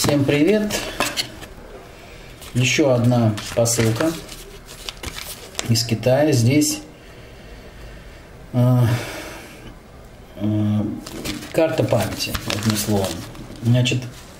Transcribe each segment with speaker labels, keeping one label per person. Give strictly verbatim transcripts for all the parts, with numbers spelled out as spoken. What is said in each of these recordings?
Speaker 1: Всем привет! Еще одна посылка из Китая. Здесь э, э, карта памяти, одним словом. Значит,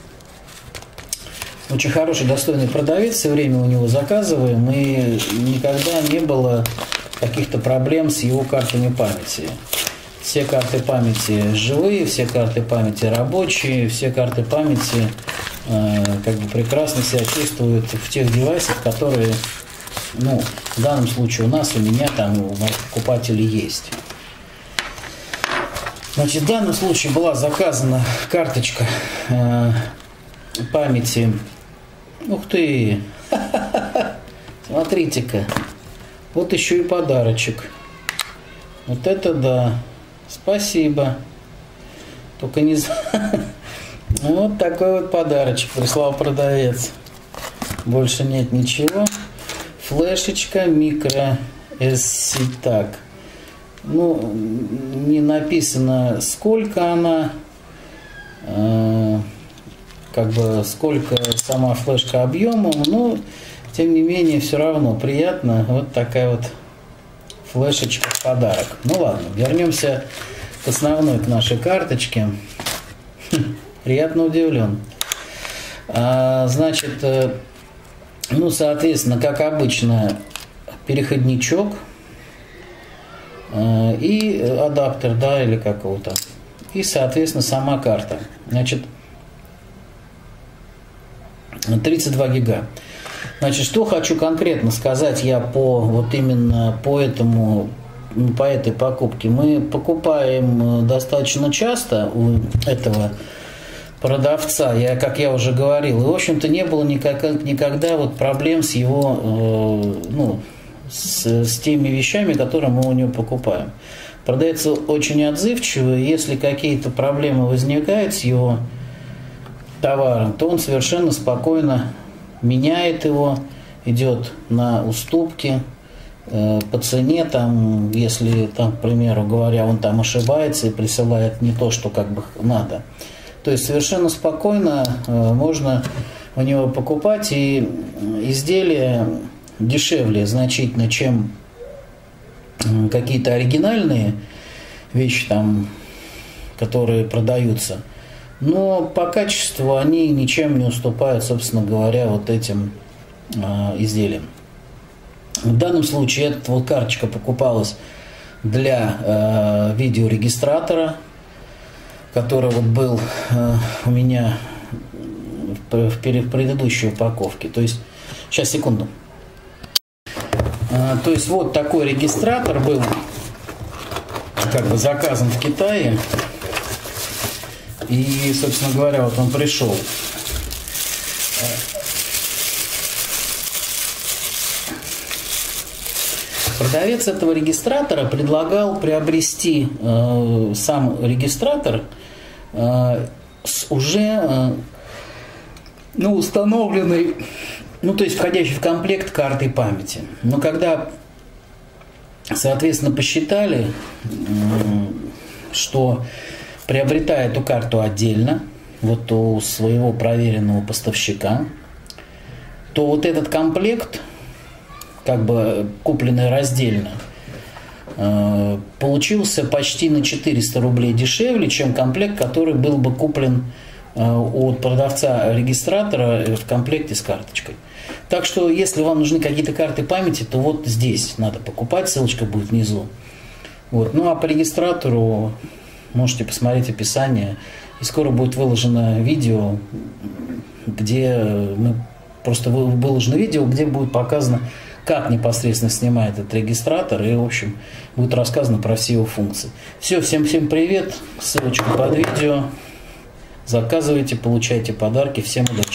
Speaker 1: очень хороший, достойный продавец, все время у него заказываем, и никогда не было каких-то проблем с его картами памяти. Все карты памяти живые, все карты памяти рабочие, все карты памяти э, как бы прекрасно себя чувствуют в тех девайсах, которые, ну, в данном случае у нас, у меня, там, у моих покупателей есть. Значит, в данном случае была заказана карточка э, памяти. Ух ты! Смотрите-ка, вот еще и подарочек. Вот это да! Спасибо. Только не знаю. Вот такой вот подарочек прислал продавец. Больше нет ничего. Флешечка микро эс си. Так. Ну, не написано, сколько она. Э, как бы сколько сама флешка объемом. Но, тем не менее, все равно приятно. Вот такая вот флешечка в подарок. Ну ладно, вернемся к основной, к нашей карточке. Приятно удивлен. А, значит, ну, соответственно, как обычно, переходничок а, и адаптер, да, или какого-то. И, соответственно, сама карта. Значит, тридцать два гига. Значит, что хочу конкретно сказать я по вот именно по этому, по этой покупке. Мы покупаем достаточно часто у этого продавца, я, как я уже говорил, и, в общем-то, не было никак, никогда вот проблем с его, э, ну, с, с теми вещами, которые мы у него покупаем. Продавец очень отзывчивый, если какие-то проблемы возникают с его товаром, то он совершенно спокойно меняет его, идет на уступки э, по цене, там, если, там, к примеру говоря, он там ошибается и присылает не то, что как бы надо. То есть совершенно спокойно э, можно у него покупать, и изделия дешевле значительно, чем э, какие-то оригинальные вещи, там, которые продаются. Но по качеству они ничем не уступают, собственно говоря, вот этим э, изделиям. В данном случае эта вот карточка покупалась для э, видеорегистратора, который вот был э, у меня в, в предыдущей упаковке. То есть, сейчас, секунду. Э, то есть вот такой регистратор был как бы заказан в Китае. И, собственно говоря, вот он пришел. Продавец этого регистратора предлагал приобрести э, сам регистратор э, с уже э, ну, установленной, ну, то есть входящей в комплект картой памяти. Но когда, соответственно, посчитали, э, что приобретая эту карту отдельно, вот у своего проверенного поставщика, то вот этот комплект, как бы купленный раздельно, получился почти на четыреста рублей дешевле, чем комплект, который был бы куплен от продавца регистратора в комплекте с карточкой. Так что, если вам нужны какие-то карты памяти, то вот здесь надо покупать, ссылочка будет внизу. Вот. Ну а по регистратору можете посмотреть описание, и скоро будет выложено видео, где мы просто выложено видео, где будет показано, как непосредственно снимает этот регистратор, и, в общем, будет рассказано про все его функции. Все, всем всем привет, ссылочка под видео, заказывайте, получайте подарки, всем удачи.